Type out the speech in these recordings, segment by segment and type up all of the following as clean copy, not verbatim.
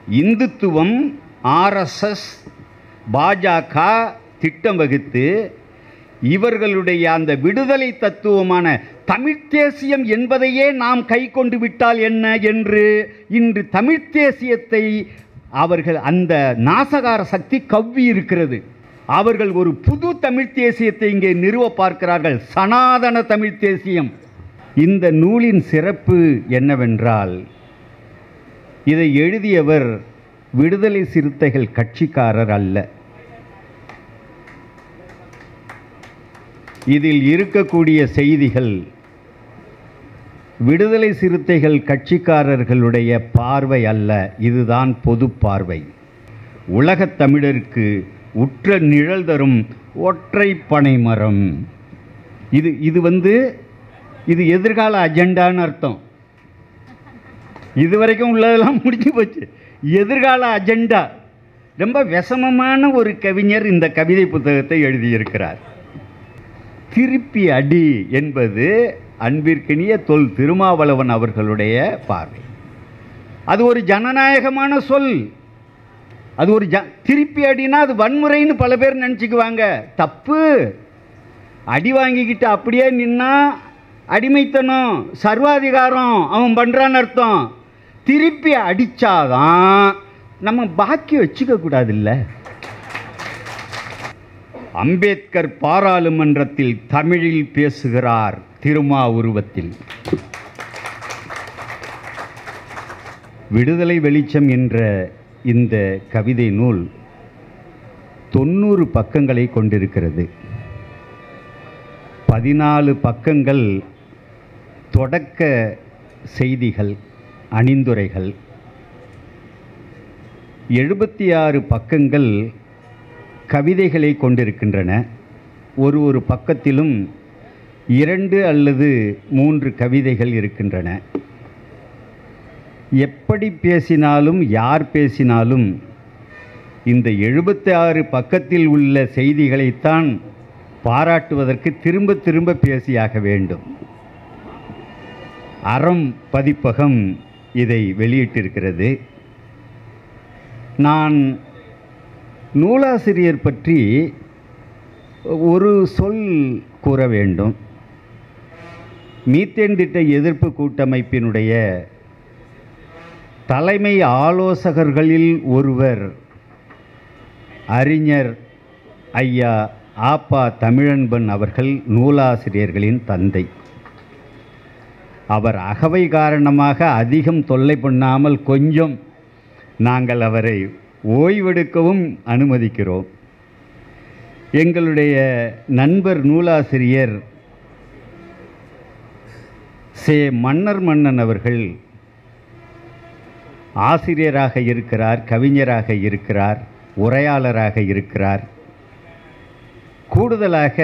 இந்துத்துவம், RSS, பாஜக திட்டம் வகுத்து இவர்களுடைய அந்த விடுதலை தத்துவமான தமிழ்த் தேசியம் என்பதையே நாம் கை கொண்டு விட்டால் என்ன என்று இன்று தமிழ்த் தேசியத்தை அவர்கள் அந்த நாசகார சக்தி கவ்வி இருக்கிறது. அவர்கள் ஒரு புது தமிழ்த் தேசியத்தை இங்கே நிறுவ பார்க்கிறார்கள், சனாதன தமிழ்த் தேசியம். இந்த நூலின் சிறப்பு என்னவென்றால், இதை எழுதியவர் விடுதலை சிறுத்தைகள் கட்சிக்காரர் அல்ல. இதில் இருக்கக்கூடிய செய்திகள் விடுதலை சிறுத்தைகள் கட்சிக்காரர்களுடைய பார்வை அல்ல, இதுதான் பொது பார்வை. உலகத் தமிழருக்கு உற்ற நிழல் தரும் ஒற்றை பனை மரம். இது எதிர்கால அஜெண்டான்னு அர்த்தம். இதுவரைக்கும் உள்ளதெல்லாம் முடிஞ்சு போச்சு. எதிர்கால அஜெண்டா. ரொம்ப விஷமமான ஒரு கவிஞர் இந்த கவிதை புத்தகத்தை எழுதியிருக்கிறார். திருப்பி அடி என்பது அன்பிற்கினிய தொல் திருமாவளவன் அவர்களுடைய பார்வை. அது ஒரு ஜனநாயகமான சொல். அது ஒரு திருப்பி அடினா அது வன்முறைன்னு பல பேர் நினச்சிக்குவாங்க. தப்பு. அடி வாங்கிக்கிட்டு அப்படியே நின்னா அடிமைத்தனம், சர்வாதிகாரம் அவன் பண்ணுறான்னு அர்த்தம். திருப்பி அடித்தாதான் நம்ம பாக்கி வச்சுக்க கூடாதுல்ல. அம்பேத்கர் பாராளுமன்றத்தில் தமிழில் பேசுகிறார் திருமாவுருவத்தில். விடுதலை வெளிச்சம் என்ற இந்த கவிதை நூல் 90 பக்கங்களை கொண்டிருக்கிறது. 14 பக்கங்கள் தொடக்க செய்திகள், அணிந்துரைகள். 76 பக்கங்கள் கவிதைகளை கொண்டிருக்கின்றன. ஒரு பக்கத்திலும் 2 அல்லது 3 கவிதைகள் இருக்கின்றன. எப்படி பேசினாலும் யார் பேசினாலும் இந்த 76 பக்கத்தில் உள்ள செய்திகளைத்தான் பாராட்டுவதற்கு திரும்ப திரும்ப பேசியாக வேண்டும். அறம் பதிப்பகம் இதை வெளியிட்டிருக்கிறது. நான் நூலாசிரியர் பற்றி ஒரு சொல் கூற வேண்டும். மீத்தேன் திட்ட எதிர்ப்பு கூட்டமைப்பினுடைய தலைமை ஆலோசகர்களில் ஒருவர் அறிஞர் ஐயா ஆப்பா தமிழன்பன் அவர்கள் நூலாசிரியர்களின் தந்தை. அவர் அகவை காரணமாக அதிகம் தொல்லை பண்ணாமல் கொஞ்சம் நாங்கள் அவரை ஓய்வெடுக்கவும் அனுமதிக்கிறோம். எங்களுடைய நண்பர் நூலாசிரியர் சே மன்னன் அவர்கள் ஆசிரியராக இருக்கிறார், கவிஞராக இருக்கிறார், உரையாளராக இருக்கிறார். கூடுதலாக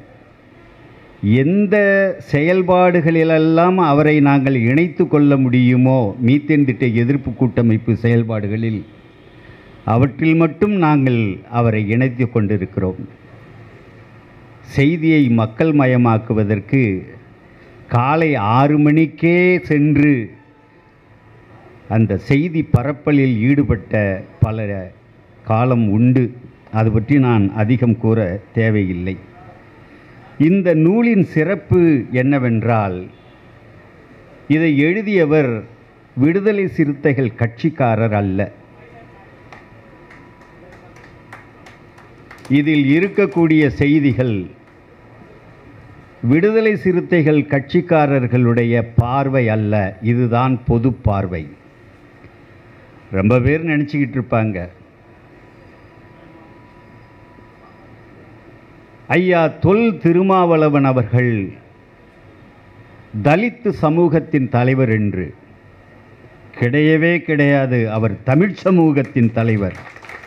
எந்த செயல்பாடுகளிலெல்லாம் அவரை நாங்கள் இணைத்து கொள்ள முடியுமோ மீத்தேன் திட்ட எதிர்ப்பு கூட்டமைப்பு செயல்பாடுகளில் அவற்றில் மட்டும் நாங்கள் அவரை இணைத்து கொண்டிருக்கிறோம். செய்தியை மக்கள் மயமாக்குவதற்கு காலை 6 மணிக்கே சென்று அந்த செய்தி பரப்பலில் ஈடுபட்ட பல காலம் உண்டு. அது பற்றி நான் அதிகம் கூற தேவையில்லை. இந்த நூலின் சிறப்பு என்னவென்றால், இதை எழுதியவர் விடுதலை சிறுத்தைகள் கட்சிக்காரர் அல்ல. இதில் இருக்கக்கூடிய செய்திகள் விடுதலை சிறுத்தைகள் கட்சிக்காரர்களுடைய பார்வை அல்ல, இதுதான் பொது பார்வை. ரொம்ப பேர் நினச்சிக்கிட்டு இருப்பாங்க, ஐயா தொல் திருமாவளவன் அவர்கள் தலித்து சமூகத்தின் தலைவர் என்று. கிடையவே கிடையாது. அவர் தமிழ் சமூகத்தின் தலைவர்.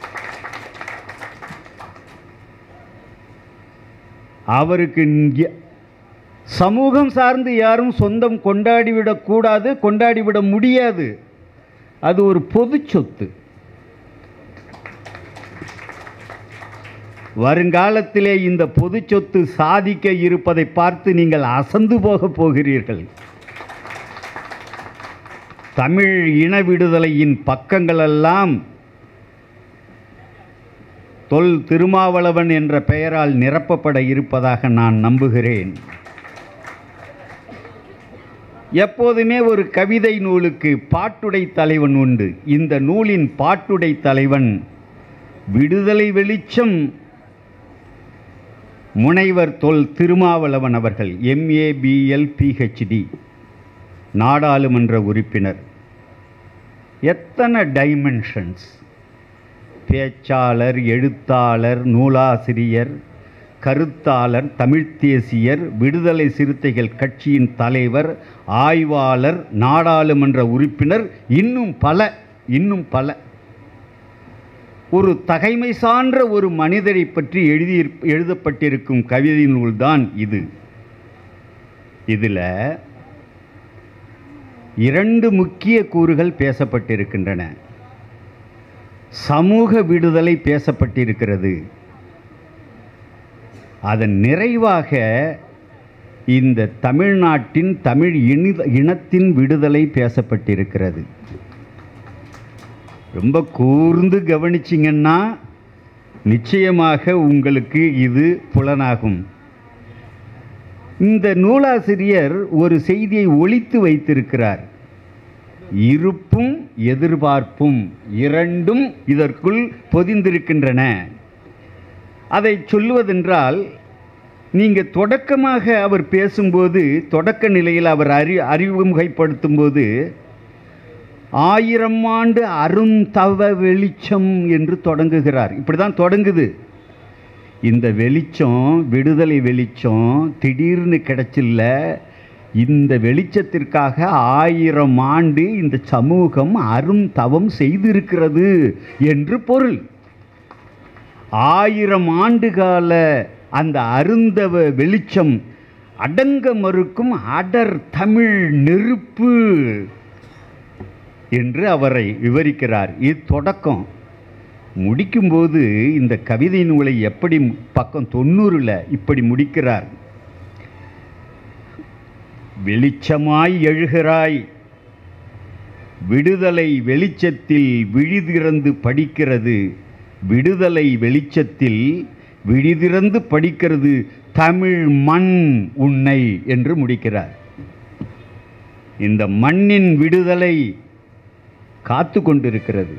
அவருக்கு சமூகம் சார்ந்து யாரும் சொந்தம் கொண்டாடிவிடக்கூடாது, கொண்டாடிவிட முடியாது. அது ஒரு பொது சொத்து. வருங்காலத்திலே இந்த பொது சொத்து சாதிக்க இருப்பதை பார்த்து நீங்கள் அசந்து போக போகிறீர்கள். தமிழ் இன விடுதலையின் பக்கங்களெல்லாம் தொல் திருமாவளவன் என்ற பெயரால் நிரப்பப்பட இருப்பதாக நான் நம்புகிறேன். எப்போதுமே ஒரு கவிதை நூலுக்கு பாட்டுடை தலைவன் உண்டு. இந்த நூலின் பாட்டுடை தலைவன் விடுதலை வெளிச்சம் முனைவர் தொல் திருமாவளவன் அவர்கள், MABL PhD, நாடாளுமன்ற உறுப்பினர். எத்தனை டைமென்ஷன்ஸ்! பேச்சாளர், எழுத்தாளர், நூலாசிரியர், கருத்தாளர், தமிழ்த் தேசியர், விடுதலை சிறுத்தைகள் கட்சியின் தலைவர், ஆய்வாளர், நாடாளுமன்ற உறுப்பினர், இன்னும் பல. ஒரு தகைமை சான்ற ஒரு மனிதரை பற்றி எழுதப்பட்டிருக்கும் கவிதை நூல்தான் இது. இதில் 2 முக்கிய கூறுகள் பேசப்பட்டிருக்கின்றன. சமூக விடுதலை பேசப்பட்டிருக்கிறது. அதன் நிறைவாக இந்த தமிழ்நாட்டின் தமிழ் இனத்தின் விடுதலை பேசப்பட்டிருக்கிறது. ரொம்ப கூர்ந்து கவனிச்சிங்கன்னா நிச்சயமாக உங்களுக்கு இது புலனாகும். இந்த நூலாசிரியர் ஒரு செய்தியை ஒளித்து வைத்திருக்கிறார். இருப்பும் எதிர்பார்ப்பும் இரண்டும் இதற்குள் பொதிந்திருக்கின்றன. அதை சொல்லுவதென்றால், நீங்கள் தொடக்கமாக அவர் பேசும்போது, தொடக்க நிலையில் அவர் அறிமுகப்படுத்தும் போது 1000 ஆண்டு அருந்தவ வெளிச்சம் என்று தொடங்குகிறார். இப்படி தான் தொடங்குது. இந்த வெளிச்சம், விடுதலை வெளிச்சம் திடீர்னு கிடைச்சில்ல. இந்த வெளிச்சத்திற்காக 1000 ஆண்டு இந்த சமூகம் அருந்தவம் செய்திருக்கிறது என்று பொருள். 1000 ஆண்டு கால அந்த அருந்தவ வெளிச்சம் அடங்க மறுக்கும் அடர் தமிழ் நெருப்பு என்று அவரை விவரிக்கிறார். இது தொடக்கம். முடிக்கும்போது இந்த கவிதை நூலை எப்படி பக்கம் 90ல் இப்படி முடிக்கிறார். வெளிச்சமாய் எழுகிறாய், விடுதலை வெளிச்சத்தில் விழிதிறந்து படிக்கிறது, விடுதலை வெளிச்சத்தில் விழிதிறந்து படிக்கிறது தமிழ் மண் உன்னை என்று முடிக்கிறார். இந்த மண்ணின் விடுதலை காத்து கொண்டிருக்கிறது.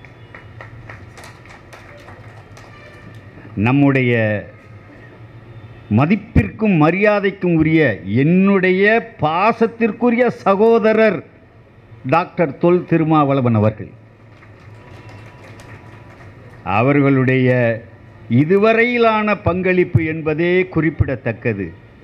நம்முடைய மதிப்பிற்கும் மரியாதைக்கும் உரிய, என்னுடைய பாசத்திற்குரிய சகோதரர் டாக்டர் தொல் திருமாவளவன் அவர்கள், அவர்களுடைய இதுவரையிலான பங்களிப்பு என்பதே குறிப்பிடத்தக்கது.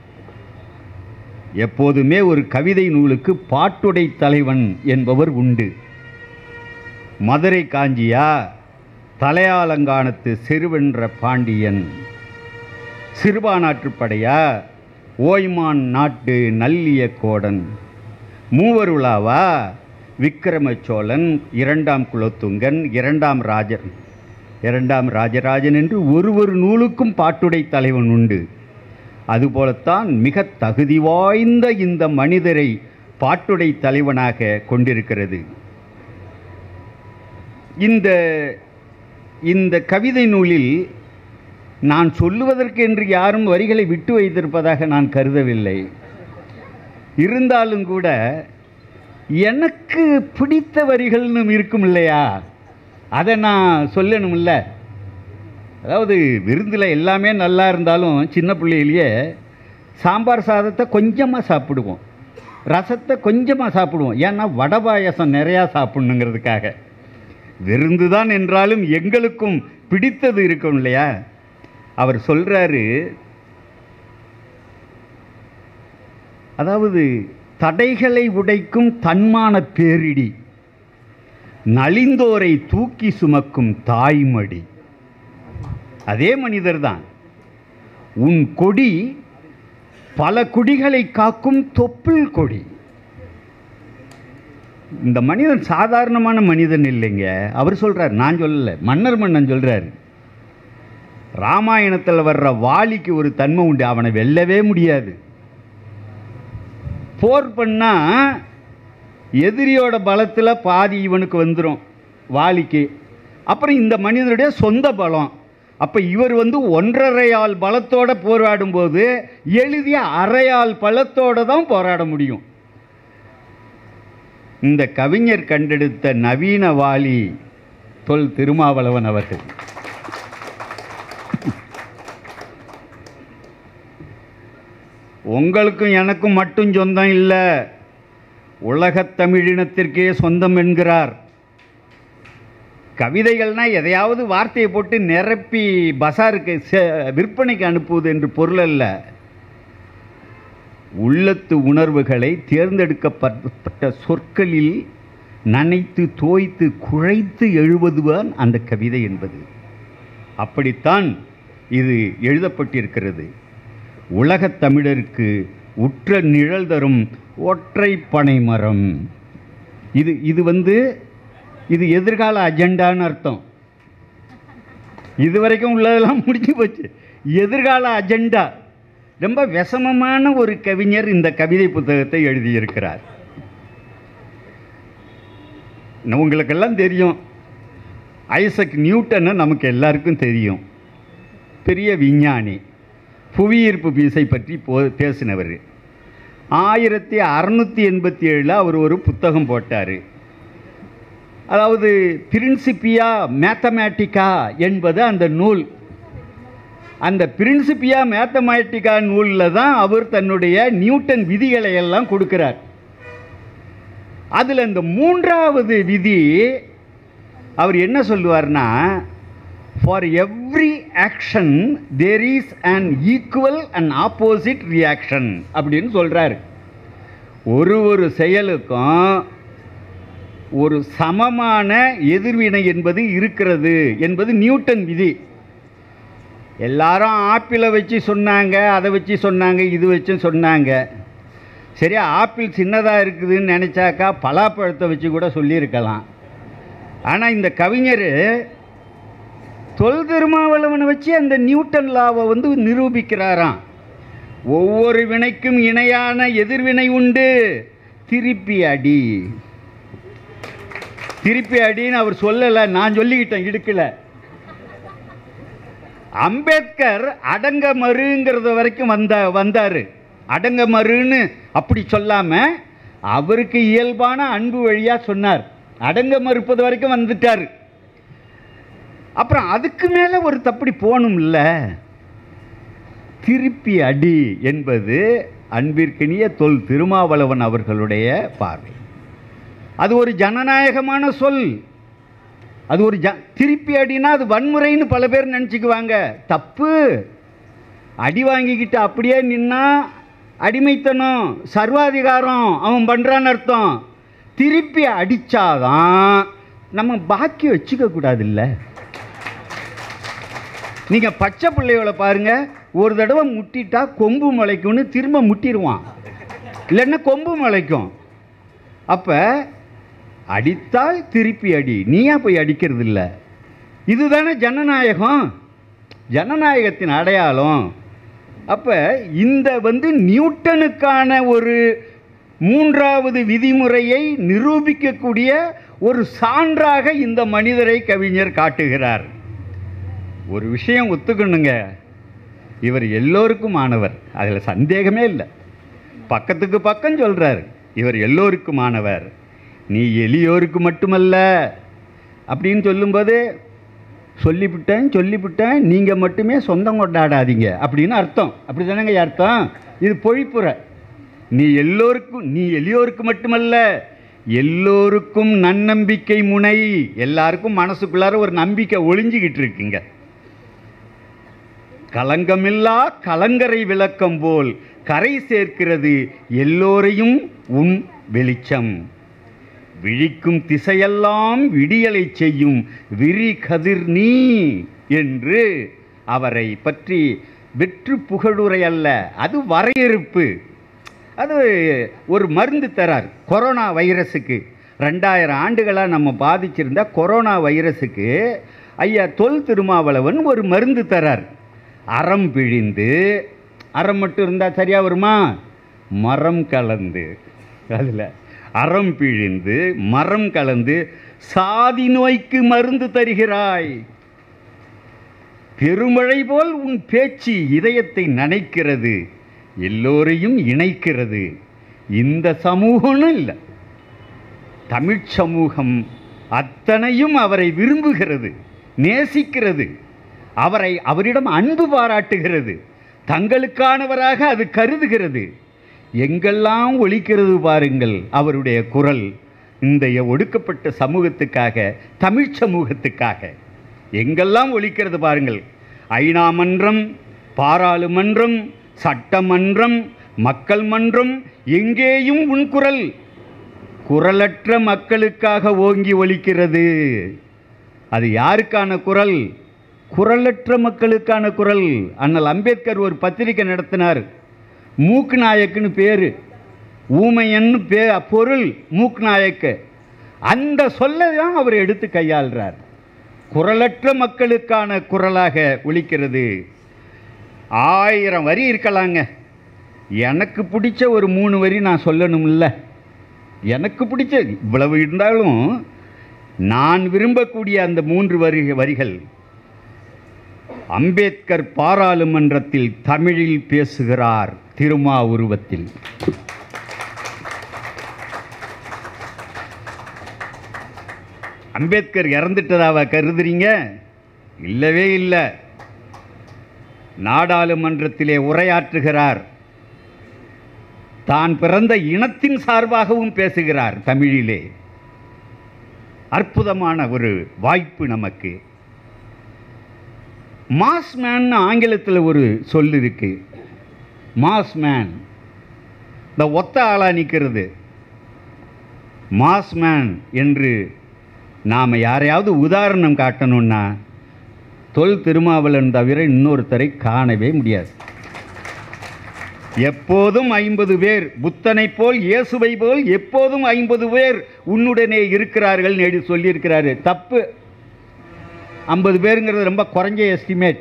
எப்போதுமே ஒரு கவிதை நூலுக்கு பாட்டுடை தலைவன் என்பவர் உண்டு. மதுரை காஞ்சியா, தலையாலங்கானத்து செருவென்ற பாண்டியன், சிறுபானாற்றுப்படையா, ஓய்மான் நாட்டு நல்லிய கோடன், மூவருளாவா, விக்கிரம சோழன், 2ஆம் குலோத்துங்கன், 2ஆம் ராஜராஜன் என்று ஒரு நூலுக்கும் பாட்டுடை தலைவன் உண்டு. அதுபோலத்தான் மிக தகுதி வாய்ந்த இந்த மனிதரை பாட்டுடை தலைவனாக கொண்டிருக்கிறது. இந்த கவிதை நூலில் நான் சொல்லுவதற்கு என்று யாரும் வரிகளை விட்டு வைத்திருப்பதாக நான் கருதவில்லை. இருந்தாலும் கூட எனக்கு பிடித்த வரிகள்னு இருக்கும் இல்லையா, அதை நான் சொல்லணும்ல. அதாவது விருந்தில் எல்லாமே நல்லா இருந்தாலும் சின்ன பிள்ளையிலேயே சாம்பார் சாதத்தை கொஞ்சமாக சாப்பிடுவோம், ரசத்தை கொஞ்சமாக சாப்பிடுவோம். ஏன்னா வடை பாயசம் நிறையா சாப்பிடணுங்கிறதுக்காக. விருந்து தான் என்றாலும் எங்களுக்கும் பிடித்தது இருக்கும் இல்லையா. அவர் சொல்கிறாரு, அதாவது தடைகளை உடைக்கும் தன்மான பேரிடி, நலிந்தோரை தூக்கி சுமக்கும் தாய்மடி. அதே மனிதர் தான். உன் கொடி பல குடிகளை காக்கும் தொப்புள் கொடி. இந்த மனிதன் சாதாரணமான மனிதன் இல்லைங்க. அவர் சொல்றார், நான் சொல்லல, மன்னர் மன்னன் சொல்றாரு. ராமாயணத்தில் வர்ற வாலிக்கு ஒரு தன்மை உண்டு, அவனை வெல்லவே முடியாது. போர் பண்ணா எதிரியோட பலத்தில் பாதி இவனுக்கு வந்துடும் வாலிக்கு. அப்புறம் இந்த மனிதனுடைய சொந்த பலம். அப்போ இவர் 1.5 ஆள் பலத்தோடு போராடும்போது எழுதிய 1/2 ஆள் பலத்தோடு தான் போராட முடியும். இந்த கவிஞர் கண்டெடுத்த நவீன வாலி தொல் திருமாவளவன் அவர்கள். உங்களுக்கும் எனக்கும் மட்டும் சொந்தம் இல்லை, உலகத் தமிழினத்திற்கே சொந்தம் என்கிறார். கவிதைகள்னால் எதையாவது வார்த்தையை போட்டு நிரப்பி பசாருக்கு விற்பனைக்கு அனுப்புவது என்று பொருள் அல்ல. உள்ளத்து உணர்வுகளை தேர்ந்தெடுக்கப்பட்ட சொற்களில் நனைத்து தோய்த்து குழைத்து எழுதுவதுதான் அந்த கவிதை என்பது. அப்படித்தான் இது எழுதப்பட்டிருக்கிறது. உலகத் தமிழருக்கு உற்ற நிழல் தரும் ஒற்றை பனை மரம். இது எதிர்கால அஜெண்டான்னு அர்த்தம். இதுவரைக்கும் உள்ளதெல்லாம் முடிஞ்சு போச்சு. எதிர்கால அஜெண்டா. ரொம்ப விஷமமான ஒரு கவிஞர் இந்த கவிதை புத்தகத்தை எழுதியிருக்கிறார். உங்களுக்கெல்லாம் தெரியும், ஐசக் நியூட்டனை நமக்கு எல்லாருக்கும் தெரியும். பெரிய விஞ்ஞானி, புவியீர்ப்பு விசை பற்றி பேசினவர். 1687 அவர் ஒரு புத்தகம் போட்டார். அதாவது பிரின்சிபியா மேத்தமேட்டிக்கா என்பது அந்த நூல். அந்த பிரின்சிபியா மேத்தமேட்டிக்கா நூலில் தான் அவர் தன்னுடைய நியூட்டன் விதிகளை எல்லாம் கொடுக்கிறார். அதில் இந்த 3வது விதி அவர் என்ன சொல்லுவார்னா, for every action there is an equal and opposite reaction அப்படின்னு சொல்கிறார். ஒரு செயலுக்கும் ஒரு சமமான எதிர்வினை என்பது இருக்கிறது என்பது நியூட்டன் விதி. எல்லாரும் ஆப்பிளை வச்சு சொன்னாங்க, அதை வச்சு சொன்னாங்க, இது வச்சு சொன்னாங்க. சரியா, ஆப்பிள் சின்னதாக இருக்குதுன்னு நினச்சாக்கா பலாப்பழத்தை வச்சு கூட சொல்லியிருக்கலாம். ஆனால் இந்த கவிஞர் தொல் திருமாவளவனை வச்சு அந்த நியூட்டன் லாவை நிரூபிக்கிறாராம். ஒவ்வொரு வினைக்கும் இணையான எதிர்வினை உண்டு, திருப்பி அடி. திருப்பி அடின்னு அவர் சொல்லலை, நான் சொல்லிக்கிட்டேன், இடுக்கல. அம்பேத்கர் அடங்க மறுங்கிறத வரைக்கும் வந்தார். அடங்க மறுன்னு அப்படி சொல்லாமல் அவருக்கு இயல்பான அன்பு வழியாக சொன்னார். அடங்க மறுப்பது வரைக்கும் வந்துட்டார். அப்புறம் அதுக்கு மேலே ஒரு தப்படி போகணும்ல. திருப்பி அடி என்பது அன்பிற்கினிய தொல் திருமாவளவன் அவர்களுடைய பார்வை. அது ஒரு ஜனநாயகமான சொல். அது ஒரு திருப்பி அடினா அது வன்முறைன்னு பல பேர் நினச்சிக்குவாங்க. தப்பு. அடி வாங்கிக்கிட்டு அப்படியே நின்னா அடிமைத்தனம், சர்வாதிகாரம் அவன் பண்ணுறான்னு அர்த்தம். திருப்பி அடித்தாதான் நம்ம பாக்கி வச்சுக்க கூடாதுல்ல. நீங்கள் பச்சை பிள்ளையோட பாருங்கள், ஒரு தடவை முட்டிட்டா கொம்பு முளைக்கும்னு திரும்ப முட்டிடுவான், இல்லைன்னா கொம்பு முளைக்கும். அப்போ அடித்தால் திருப்பி அடி, நீயா போய் அடிக்கிறது இல்லை. இதுதானே ஜனநாயகம், ஜனநாயகத்தின் அடையாளம். அப்போ இந்த நியூட்டனுக்கான ஒரு 3வது விதிமுறையை நிரூபிக்கக்கூடிய ஒரு சான்றாக இந்த மனிதரை கவிஞர் காட்டுகிறார். ஒரு விஷயம் ஒத்துக்கணுங்க, இவர் எல்லோருக்கும் ஆனவர், அதில் சந்தேகமே இல்லை. பக்கத்துக்கு பக்கம் சொல்கிறார், இவர் எல்லோருக்கும் ஆனவர். நீ எளியோருக்கு மட்டுமல்ல அப்படின்னு சொல்லும்போது சொல்லிவிட்டேன் நீங்கள் மட்டுமே சொந்தம் கொண்டாடாதீங்க அப்படின்னு அர்த்தம். அப்படி தானேங்க அர்த்தம்? இது பொழிப்புற. நீ எளியோருக்கு மட்டுமல்ல, எல்லோருக்கும் நன்னம்பிக்கை முனை. எல்லாருக்கும் மனசுக்குள்ளார ஒரு நம்பிக்கை ஒளிஞ்சிக்கிட்டு இருக்குங்க. கலங்கமில்லா கலங்கரை விளக்கம் போல் கரை சேர்க்கிறது எல்லோரையும் உன் வெளிச்சம். விழிக்கும் திசையெல்லாம் விடியலை செய்யும் விரி கதிர் நீ என்று அவரை பற்றி வெற்று புகழுரை அல்ல, அது வரையறுப்பு. அது ஒரு மருந்து தரார் கொரோனா வைரஸுக்கு. 2000 ஆண்டுகளாக நம்ம பாதிச்சிருந்த கொரோனா வைரஸுக்கு ஐயா தொல் திருமாவளவன் ஒரு மருந்து தரார். அறம் பிழிந்து, அறம் மட்டும் இருந்தால் சரியாக வருமா? மரம் கலந்து அதில் அறம் பிழிந்து மரம் கலந்து சாதி நோய்க்கு மருந்து தருகிறாய். பெருமழை போல் உன் பேச்சு இதயத்தை நனைக்கிறது, எல்லோரையும் இணைக்கிறது. இந்த சமூகம்னு இல்லை, தமிழ் சமூகம் அத்தனையும் அவரை விரும்புகிறது, நேசிக்கிறது, அவரிடம் அன்பு பாராட்டுகிறது, தங்களுக்கானவராக அது கருதுகிறது. எங்கெல்லாம் ஒலிக்கிறது பாருங்கள் அவருடைய குரல், இந்த ஒடுக்கப்பட்ட சமூகத்துக்காக, தமிழ் சமூகத்துக்காக எங்கெல்லாம் ஒலிக்கிறது பாருங்கள். ஐநா மன்றம், பாராளுமன்றம், சட்டமன்றம், மக்கள் மன்றம், எங்கேயும் உன் குரல் குரலற்ற மக்களுக்காக ஓங்கி ஒலிக்கிறது. அது யாருக்கான குரல்? குரலற்ற மக்களுக்கான குரல். அண்ணல் அம்பேத்கர் ஒரு பத்திரிகை நடத்தினார். மூக்கு நாயக்குன்னு பேர், ஊமையன்னு பொருள் மூக்கு நாயக்கு. அந்த சொல்லை தான் அவர் எடுத்து கையாள்றார். குரலற்ற மக்களுக்கான குரலாக ஒலிக்கிறது. 1000 வரி இருக்கலாங்க. எனக்கு பிடிச்ச ஒரு 3 வரி நான் சொல்லணும்ல. எனக்கு பிடிச்ச இவ்வளவு இருந்தாலும் நான் விரும்பக்கூடிய அந்த 3 வரிகள். அம்பேத்கர் பாராளுமன்றத்தில் தமிழில் பேசுகிறார் திருமாவுருவத்தில். அம்பேத்கர் இறந்துட்டதாவா கருதுறீங்க? இல்லவே இல்லை. நாடாளுமன்றத்திலே உரையாற்றுகிறார். தான் பிறந்த இனத்தின் சார்பாகவும் பேசுகிறார் தமிழிலே. அற்புதமான ஒரு வாய்ப்பு நமக்கு. மாஸ்மேன் ஆங்கிலத்தில் ஒரு சொல் இருக்கு. மாஸ்மேன், இந்த ஒத்த ஆளா நிற்கிறது. மாஸ்மேன் என்று நாம் யாரையாவது உதாரணம் காட்டணும்னா தொல் திருமாவளவன் தவிர இன்னொருத்தரை காணவே முடியாது. எப்போதும் 50 பேர், புத்தனை போல் இயேசுவை போல் எப்போதும் 50 பேர் உன்னுடனே இருக்கிறார்கள் என்று சொல்லியிருக்கிறாரு. தப்பு. 50 பேருங்கிறது ரொம்ப குறைஞ்ச எஸ்டிமேட்.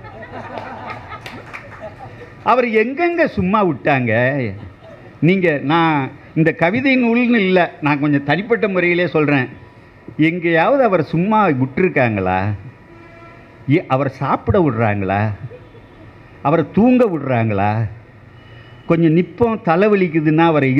அவர் எங்கெங்க சும்மா விட்டாங்க? நீங்கள், நான் இந்த கவிதை நூல்னு இல்லை, நான் கொஞ்சம் தனிப்பட்ட முறையிலே சொல்கிறேன். எங்கேயாவது அவர் சும்மா விட்டுருக்காங்களா? அவர் சாப்பிட விடுறாங்களா? அவரை தூங்க விடுறாங்களா? கொஞ்சம் நிற்போம் தலைவலிக்குதுன்னா அவரை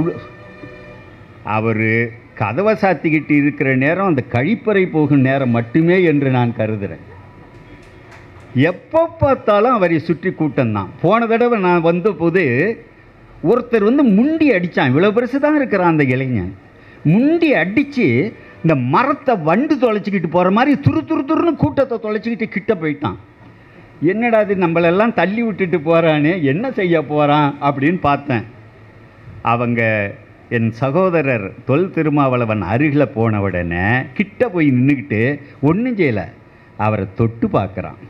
அவர் கதவை சாத்திக்கிட்டு இருக்கிற நேரம் அந்த கழிப்பறை போகும் நேரம் மட்டுமே என்று நான் கருதுகிறேன். எப்போ பார்த்தாலும் அவரை சுற்றி கூட்டம்தான். போன தடவை நான் வந்தபோது ஒருத்தர் முண்டி அடித்தான். இவ்வளோ பெருசு தான் இருக்கிறான் அந்த இளைஞன். முண்டி அடித்து இந்த மரத்தை வண்டு தொலைச்சிக்கிட்டு போகிற மாதிரி துருன்னு கூட்டத்தை தொலைச்சிக்கிட்டு கிட்ட போயிட்டான். என்னடா அது, நம்மளெல்லாம் தள்ளி விட்டுட்டு போகிறானே, என்ன செய்ய போகிறான் அப்படின்னு பார்த்தேன். அவங்க என் சகோதரர் தொல் திருமாவளவன் அருகில் போன உடனே கிட்ட போய் நின்றுக்கிட்டு ஒன்றும் செய்யலை, அவரை தொட்டு பார்க்குறான்.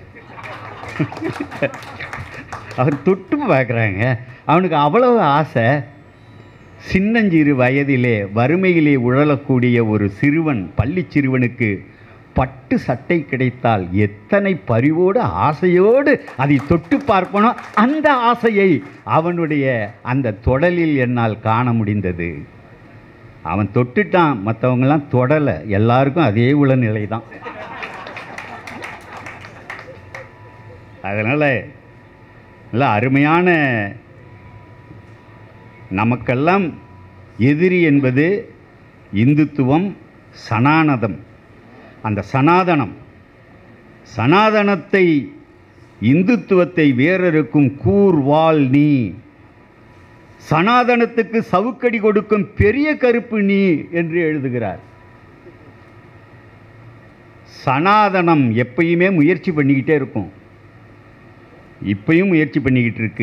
அவர் தொட்டு பார்க்குறாங்க. அவனுக்கு அவ்வளவு ஆசை. சின்னஞ்சிறு வயதிலே வறுமையிலே உழலக்கூடிய ஒரு சிறுவன், பள்ளி சிறுவனுக்கு பட்டு சட்டை கிடைத்தால் எத்தனை பரிவோடு ஆசையோடு அதை தொட்டு பார்ப்பனோ, அந்த ஆசையை அவனுடைய அந்த தொடலில் என்னால் காண முடிந்தது. அவன் தொட்டுட்டான், மற்றவங்கெல்லாம் தொடலை. எல்லாருக்கும் அதே உளநிலை தான். அதனால் நல்ல அருமையான, நமக்கெல்லாம் எதிரி என்பது இந்துத்துவம், சனாதனம். அந்த சனாதனத்தை, இந்துத்துவத்தை வேறறுக்கும் கூர்வாள் நீ, சனாதனத்துக்கு சவுக்கடி கொடுக்கும் பெரிய கருப்பு நீ என்று எழுதுகிறார். சனாதனம் எப்பயுமே முயற்சி பண்ணிக்கிட்டே இருக்கும். இப்பயும் முயற்சி பண்ணிக்கிட்டு இருக்கு.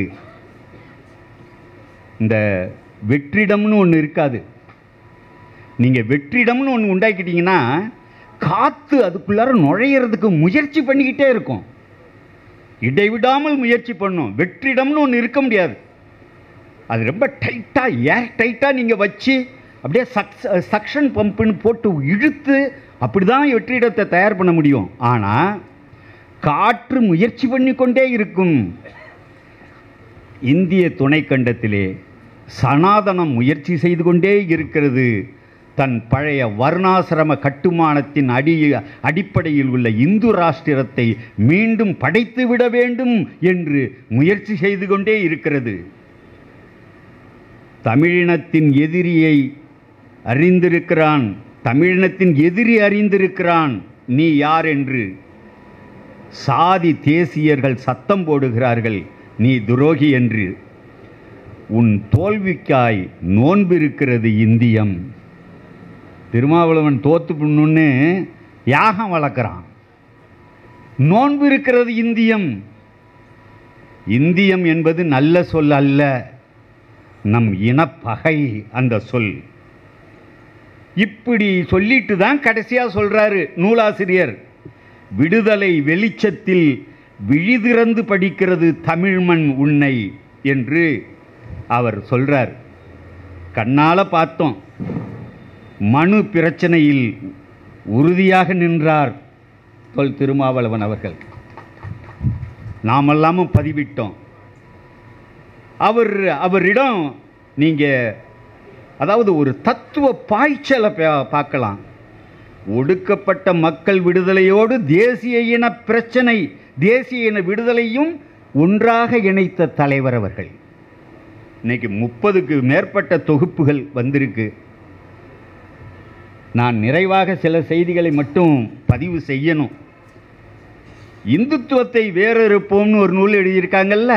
இந்த வெற்றிடம்னு ஒன்று இருக்காது. நீங்கள் வெற்றிடம்னு ஒன்று உண்டாக்கிட்டீங்கன்னா காற்று அதுக்குள்ளார நுழையிறதுக்கு முயற்சி பண்ணிக்கிட்டே இருக்கும். இடைவிடாமல் முயற்சி பண்ணும். வெற்றிடம்னு ஒன்று இருக்க முடியாது. அது ரொம்ப டைட்டாக, ஏர் டைட்டாக நீங்கள் வச்சு அப்படியே சக்ஷன் பம்புன்னு போட்டு இழுத்து அப்படி தான் வெற்றிடத்தை தயார் பண்ண முடியும். ஆனால் காற்று முயற்சி பண்ணி கொண்டே இருக்கும். இந்திய துணைக்கண்டத்திலே சனாதனம் முயற்சி செய்து கொண்டே இருக்கிறது. தன் பழைய வர்ணாசிரம கட்டுமானத்தின் அடிப்படையில் உள்ள இந்து ராஷ்டிரத்தை மீண்டும் படைத்துவிட வேண்டும் என்று முயற்சி செய்து கொண்டே இருக்கிறது. தமிழினத்தின் எதிரியை அறிந்திருக்கிறான், தமிழினத்தின் எதிரி அறிந்திருக்கிறான் நீ யார் என்று. சாதி தேசியர்கள் சத்தம் போடுகிறார்கள் நீ துரோகி என்று. உன் தோல்விக்காய் நோன்பிருக்கிறது இந்தியம். திருமாவளவன் தோத்து புண்ணுன்னு யாகம் வளர்க்குறான். நோன்பு இருக்கிறது இந்தியம். இந்தியம் என்பது நல்ல சொல் அல்ல, நம் இனப்பகை அந்த சொல். இப்படி சொல்லிட்டு தான் கடைசியாக சொல்றாரு நூலாசிரியர், விடுதலை வெளிச்சத்தில் விழிதிறந்து படிக்கிறது தமிழ்மண் உன்னை என்று அவர் சொல்றார். கண்ணால பார்த்தோம். மனு பிரச்சனையில் உறுதியாக நின்றார் தொல் திருமாவளவன் அவர்கள். நாமெல்லாமும் பதிவிட்டோம். அவரிடம் நீங்கள் அதாவது ஒரு தத்துவ பாய்ச்சலை பார்க்கலாம். ஒடுக்கப்பட்ட மக்கள் விடுதலையோடு தேசிய இன பிரச்சனை, தேசிய இன விடுதலையும் ஒன்றாக இணைத்த தலைவர் அவர்கள். இன்னைக்கு 30க்கு மேற்பட்ட தொகுப்புகள் வந்திருக்கு. நான் நிறைவாக சில செய்திகளை மட்டும் பதிவு செய்யணும். இந்துத்துவத்தை வேறறுப்போம்னு ஒரு நூல் எழுதியிருக்காங்கல்ல,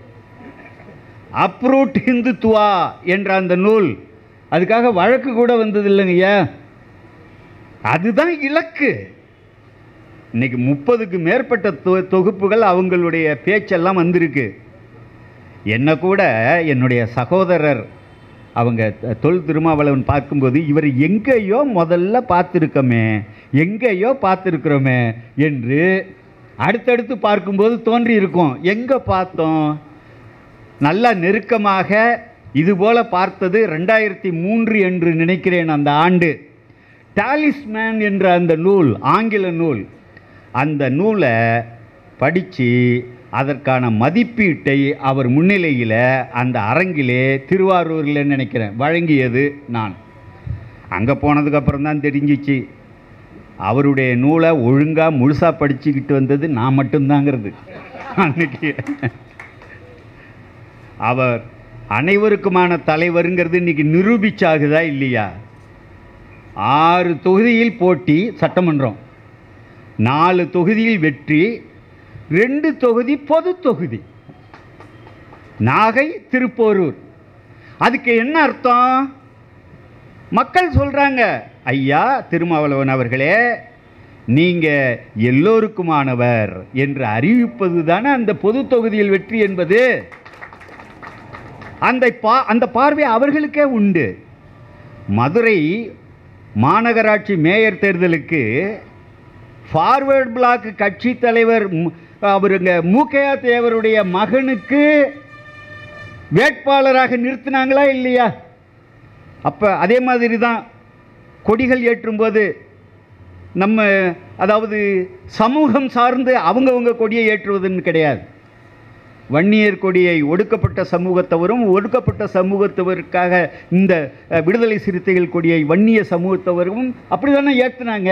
அப்ரூட் இந்துத்துவா என்ற அந்த நூல், அதுக்காக வழக்கு கூட வந்தது இல்லைங்கய்யா. அதுதான் இலக்கு. இன்னைக்கு 30க்கு மேற்பட்ட தொகுப்புகள் அவங்களுடைய பேச்செல்லாம் வந்திருக்கு. என்ன கூட என்னுடைய சகோதரர் அவங்க தொல் திருமாவளவன் பார்க்கும்போது இவர் எங்கேயோ முதல்ல பார்த்துருக்கிறோமே என்று அடுத்தடுத்து பார்க்கும்போது தோன்றி இருக்கும். எங்கே பார்த்தோம்? நல்லா நெருக்கமாக இதுபோல் பார்த்தது 2003 என்று நினைக்கிறேன். அந்த ஆண்டு டாலிஸ்மேன் என்ற அந்த நூல், ஆங்கில நூல், அந்த நூலை படித்து அதற்கான மதிப்பீட்டை அவர் முன்னிலையில் அந்த அரங்கிலே திருவாரூரில் நினைக்கிறேன் வழங்கியது நான். அங்கே போனதுக்கப்புறம் தான் தெரிஞ்சிச்சு அவருடைய நூலை ஒழுங்காக முழுசாக படிச்சுக்கிட்டு வந்தது நான் மட்டும்தாங்கிறது. அன்னைக்கு அவர் அனைவருக்குமான தலைவருங்கிறது இன்னைக்கு நிரூபிச்சாகுதா இல்லையா? 6 தொகுதியில் போட்டி சட்டமன்றம், 4 தொகுதியில் வெற்றி, 2 தொகுதி பொது தொகுதி, நாகை திருப்போரூர். அதுக்கு என்ன அர்த்தம்? மக்கள் சொல்றாங்க, ஐயா திருமாவளவன் அவர்களே நீங்கள் எல்லோருக்குமானவர் என்று அறிவிப்பது தானே அந்த பொது தொகுதியில் வெற்றி என்பது. அந்த பார்வை அவர்களுக்கே உண்டு. மதுரை மாநகராட்சி மேயர் தேர்தலுக்கு ஃபார்வர்ட் பிளாக் கட்சி தலைவர் அவருங்க மூக்கையா தேவருடைய மகனுக்கு வேட்பாளராக நிறுத்தினாங்களா இல்லையா? அப்போ அதே மாதிரி தான் கொடிகள் ஏற்றும்போது நம்ம அதாவது சமூகம் சார்ந்து அவங்கவுங்க கொடியை ஏற்றுவதுன்னு கிடையாது. வன்னியர் கொடியை ஒடுக்கப்பட்ட சமூகத்தவரும், ஒடுக்கப்பட்ட சமூகத்தவருக்காக இந்த விடுதலை சிறுத்தைகள் கொடியை வன்னிய சமூகத்தவரும் அப்படி தானே ஏற்றுனாங்க.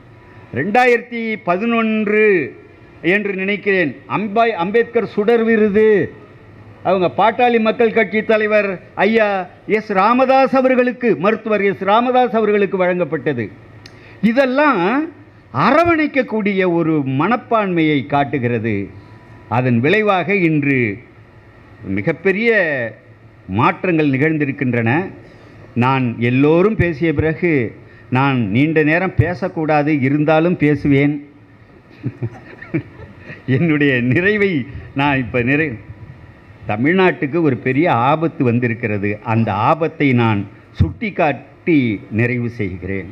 2011 என்று நினைக்கிறேன் அம்பேத்கர் சுடர் விருது அவங்க பாட்டாளி மக்கள் கட்சி தலைவர் ஐயா எஸ் ராமதாஸ் அவர்களுக்கு, மருத்துவர் எஸ் ராமதாஸ் அவர்களுக்கு வழங்கப்பட்டது. இதெல்லாம் அரவணைக்கக்கூடிய ஒரு மனப்பான்மையை காட்டுகிறது. அதன் விளைவாக இன்று மிகப்பெரிய மாற்றங்கள் நிகழ்ந்திருக்கின்றன. நான் எல்லோரும் பேசிய பிறகு நான் நீண்ட நேரம் பேசக்கூடாது, இருந்தாலும் பேசுவேன். என்னுடைய நிறைவை நான் இப்போ தமிழ்நாட்டுக்கு ஒரு பெரிய ஆபத்து வந்திருக்கிறது. அந்த ஆபத்தை நான் சுட்டிக்காட்டி நிறைவு செய்கிறேன்.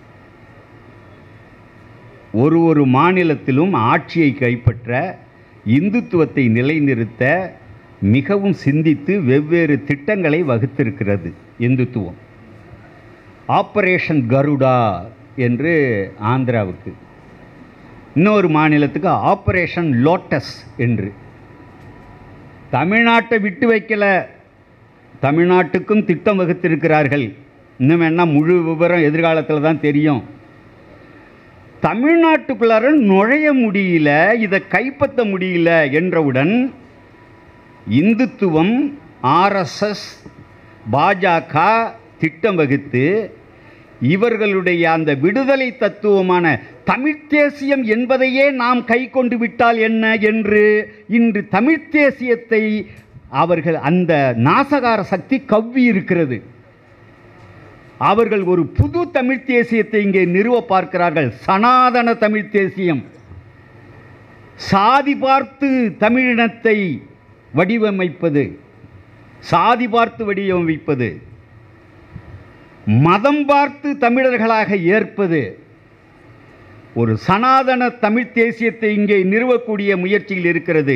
ஒரு மாநிலத்திலும் ஆட்சியை கைப்பற்ற, இந்துத்துவத்தை நிலைநிறுத்த மிகவும் சிந்தித்து வெவ்வேறு திட்டங்களை வகுத்திருக்கிறது இந்துத்துவம். ஆபரேஷன் கருடா என்று ஆந்திராவுக்கு, இன்னொரு மாநிலத்துக்கு ஆபரேஷன் லோட்டஸ் என்று. தமிழ்நாட்டை விட்டு வைக்கல, தமிழ்நாட்டுக்கும் திட்டம் வகுத்திருக்கிறார்கள். இன்னும் என்ன முழு விவரம் எதிர்காலத்தில் தான் தெரியும். தமிழ்நாட்டுக்குள்ளார நுழைய முடியல, இதை கைப்பற்ற முடியல என்றவுடன் இந்துத்துவம், ஆர்எஸ்எஸ், பாஜக திட்டம் வகுத்து இவர்களுடைய அந்த விடுதலை தத்துவமான தமிழ்த் தேசியம் என்பதையே நாம் கை கொண்டு விட்டால் என்ன என்று இன்று தமிழ்த் தேசியத்தை அவர்கள் அந்த நாசகார சக்தி கவ்வி இருக்கிறது. அவர்கள் ஒரு புது தமிழ்த் தேசியத்தை இங்கே நிறுவ பார்க்கிறார்கள். சனாதன தமிழ்த் தேசியம், சாதி பார்த்து தமிழினத்தை வடிவமைப்பது, சாதி பார்த்து வடிவமைப்பது, மதம் பார்த்து தமிழர்களாக ஏற்பது, ஒரு சனாதன தமிழ்த் தேசியத்தை இங்கே நிறுவக்கூடிய முயற்சியில் இருக்கிறது.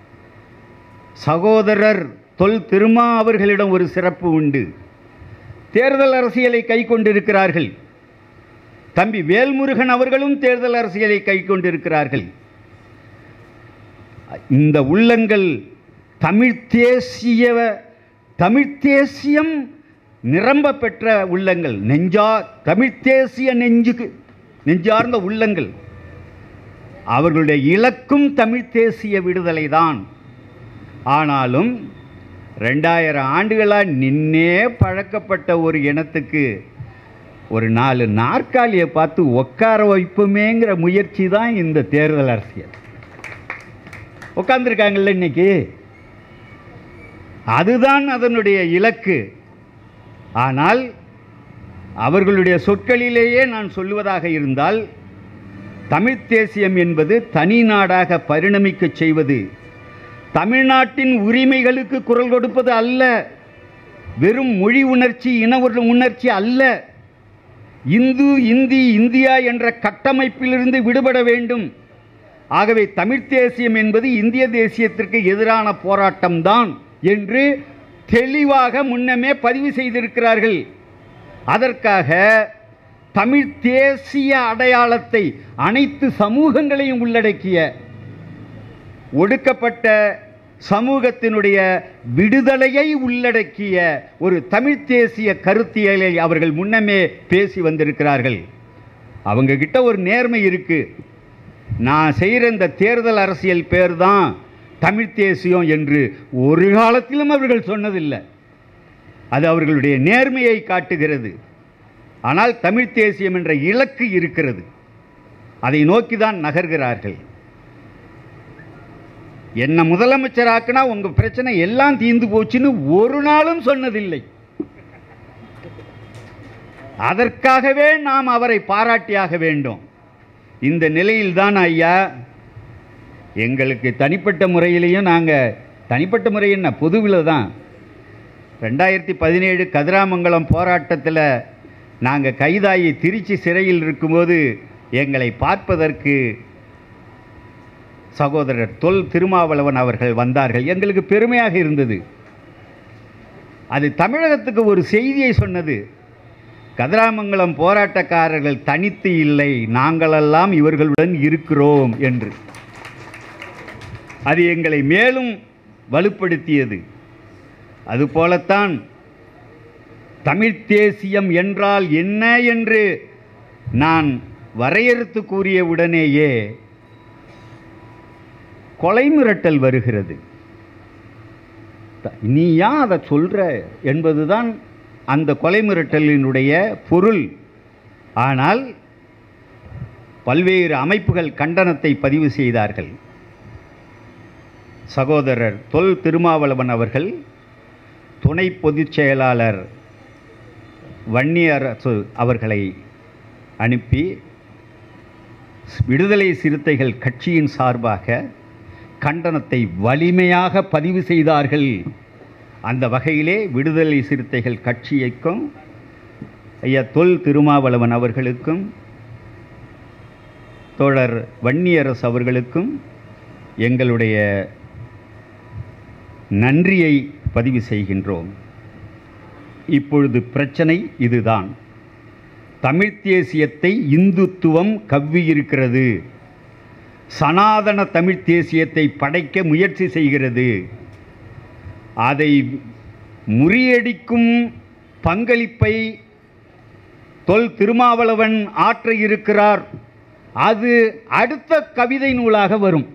சகோதரர் தொல் திருமா அவர்களிடம் ஒரு சிறப்பு உண்டு. தேர்தல் அரசியலை கை கொண்டிருக்கிறார்கள். தம்பி வேல்முருகன் அவர்களும் தேர்தல் அரசியலை கை கொண்டிருக்கிறார்கள். இந்த உள்ளங்கள் தமிழ்த் தேசியம் நிரம்ப பெற்ற உள்ளங்கள், தமிழ்த் தேசிய நெஞ்சார்ந்த உள்ளங்கள். அவர்களுடைய இலக்கும் தமிழ்த் தேசிய விடுதலை தான். ஆனாலும் 2000 ஆண்டுகளாக நின்னே பழக்கப்பட்ட ஒரு இனத்துக்கு ஒரு 4 நாற்காலியை பார்த்து உட்கார வைப்போமேங்கிற முயற்சி தான் இந்த தேர்தல் அரசியல். உட்கார்ந்துருக்காங்கல்ல இன்னைக்கு, அதுதான் அதனுடைய இலக்கு. ஆனால் அவர்களுடைய சொற்களிலேயே நான் சொல்லுவதாக இருந்தால், தமிழ்த் தேசியம் என்பது தனி நாடாக பரிணமிக்க செய்வது, தமிழ்நாட்டின் உரிமைகளுக்கு குரல் கொடுப்பது அல்ல, வெறும் மொழி உணர்ச்சி, இன உணர்ச்சி அல்ல. இந்தியா என்ற கட்டமைப்பிலிருந்து விடுபட வேண்டும். ஆகவே தமிழ்த் தேசியம் என்பது இந்திய தேசியத்திற்கு எதிரான போராட்டம்தான் என்று தெளிவாக முன்னமே பதிவு செய்திருக்கிறார்கள். அதற்காக தமிழ்த் தேசிய அடையாளத்தை அனைத்து சமூகங்களையும் உள்ளடக்கிய, ஒடுக்கப்பட்ட சமூகத்தினுடைய விடுதலையை உள்ளடக்கிய ஒரு தமிழ்த் தேசிய கருத்தியலை அவர்கள் முன்னமே பேசி வந்திருக்கிறார்கள். அவங்க கிட்ட ஒரு நேர்மை இருக்கு. நான் செய்கிற இந்த தேர்தல் அரசியல் பேர் தான் தமிழ்த் தேசியம் என்று ஒரு காலத்திலும் அவர்கள் சொன்னதில்லை. அது அவர்களுடைய நேர்மையை காட்டுகிறது. ஆனால் தமிழ்த் தேசியம் என்ற இலக்கு இருக்கிறது. அதை நோக்கி தான் நகர்கிறார்கள். என்ன முதலமைச்சராக்குனா உங்க பிரச்சனை எல்லாம் தீர்ந்து போச்சுன்னு ஒரு நாளும் சொன்னதில்லை. அதற்காகவே நாம் அவரை பாராட்டியாக வேண்டும். இந்த நிலையில்தான் ஐயா எங்களுக்கு தனிப்பட்ட முறையிலையும், நாங்கள் தனிப்பட்ட முறையில் பொதுவில் தான் 2017 கதிராமங்கலம் போராட்டத்தில் நாங்கள் கைதாகி திருச்சி சிறையில் இருக்கும்போது எங்களை பார்ப்பதற்கு சகோதரர் தொல் திருமாவளவன் அவர்கள் வந்தார்கள். எங்களுக்கு பெருமையாக இருந்தது. அது தமிழகத்துக்கு ஒரு செய்தியை சொன்னது. கதிராமங்கலம் போராட்டக்காரர்கள் தனித்து இல்லை, நாங்களெல்லாம் இவர்களுடன் இருக்கிறோம் என்று. அது எங்களை மேலும் வலுப்படுத்தியது. அதுபோலத்தான் தமிழ்த் தேசியம் என்றால் என்ன என்று நான் வரையறுத்து கூறிய உடனேயே கொலை மிரட்டல் வருகிறது. நீ ஏன் அதை சொல்ற என்பதுதான் அந்த கொலை மிரட்டலினுடைய பொருள். ஆனால் பல்வேறு அமைப்புகள் கண்டனத்தை பதிவு செய்தார்கள். சகோதரர் தொல் திருமாவளவன் அவர்கள், துணை பொதுச் செயலாளர் வன்னியரசு அவர்களை அனுப்பி விடுதலை சிறுத்தைகள் கட்சியின் சார்பாக கண்டனத்தை வலிமையாக பதிவு செய்தார்கள். அந்த வகையிலே விடுதலை சிறுத்தைகள் கட்சியைக்கும் ஐயா தொல் திருமாவளவன் அவர்களுக்கும் தோழர் வன்னியரசு அவர்களுக்கும் எங்களுடைய நன்றியை பதிவு செய்கின்றோம். இப்பொழுது பிரச்சனை இதுதான். தமிழ்த் தேசியத்தை இந்துத்துவம் கவ்வியிருக்கிறது. சனாதன தமிழ்த் தேசியத்தை படைக்க முயற்சி செய்கிறது. அதை முறியடிக்கும் பங்களிப்பை தொல் திருமாவளவன் ஆற்ற இருக்கிறார். அது அடுத்த கவிதை நூலாக வரும்.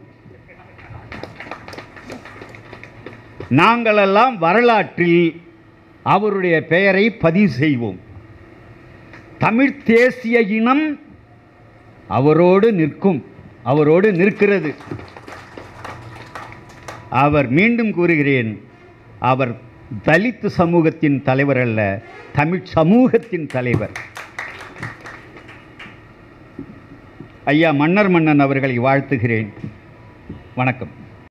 நாங்களெல்லாம் வரலாற்றில் அவருடைய பெயரை பதிவு செய்வோம். தமிழ் தேசிய இனம் அவரோடு நிற்கும், அவரோடு நிற்கிறது. அவர், மீண்டும் கூறுகிறேன், அவர் தலித் சமூகத்தின் தலைவர் அல்ல, தமிழ் சமூகத்தின் தலைவர். ஐயா மன்னர் மன்னன் அவர்களை வாழ்த்துகிறேன். வணக்கம்.